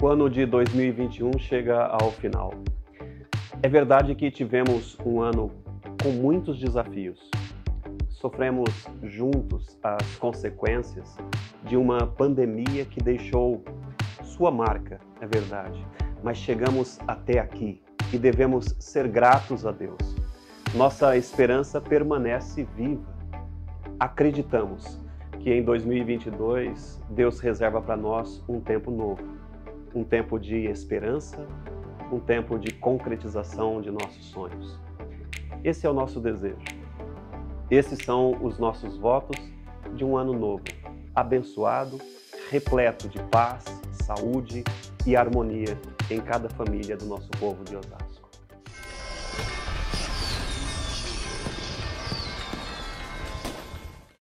O ano de 2021 chega ao final. É verdade que tivemos um ano com muitos desafios. Sofremos juntos as consequências de uma pandemia que deixou sua marca, é verdade. Mas chegamos até aqui e devemos ser gratos a Deus. Nossa esperança permanece viva. Acreditamos que em 2022 Deus reserva para nós um tempo novo, um tempo de esperança, um tempo de concretização de nossos sonhos. Esse é o nosso desejo. Esses são os nossos votos de um ano novo, abençoado, repleto de paz, saúde e harmonia em cada família do nosso povo de Osasco.